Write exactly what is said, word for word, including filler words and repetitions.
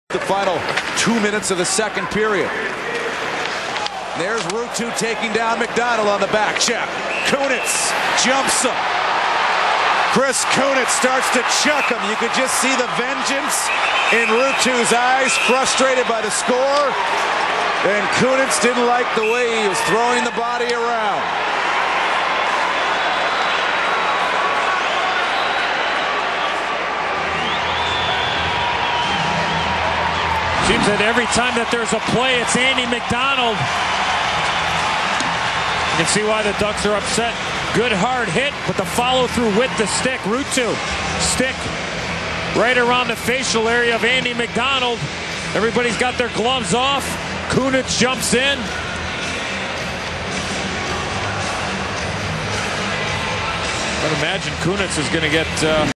The final two minutes of the second period. There's Ruutu taking down McDonald on the back check. Kunitz jumps him. Chris Kunitz starts to chuck him. You could just see the vengeance in Ruutu's eyes, frustrated by the score. And Kunitz didn't like the way he was throwing the body around. Seems that every time that there's a play, it's Andy McDonald. You can see why the Ducks are upset. Good hard hit, but the follow-through with the stick. Ruutu, stick right around the facial area of Andy McDonald. Everybody's got their gloves off. Kunitz jumps in. I'd imagine Kunitz is going to get... Uh